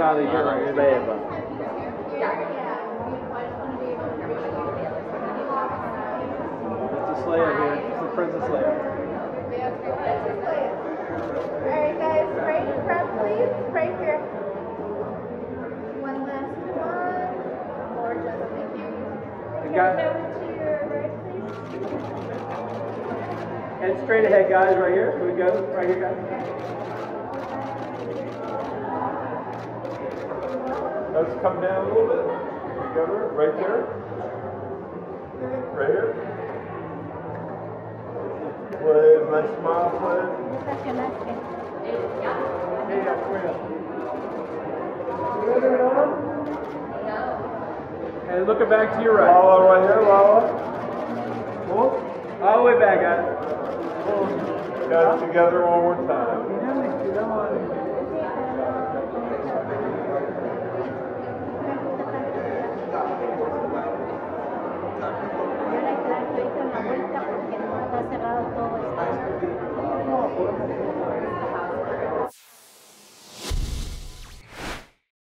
time of the year right here. Beba. Princess Leia here. This is Princess Leia. Alright guys, right in front please. Right here. One last one. Gorgeous, thank you. Over to your right please. Head straight ahead, guys, right here. Here we go. Right here, guys. Let's come down a little bit. Together, right there. Right here. With my smile, please. And looking back to your right. Lala right here, Lala. All the way back, guys. Guys, together one more time.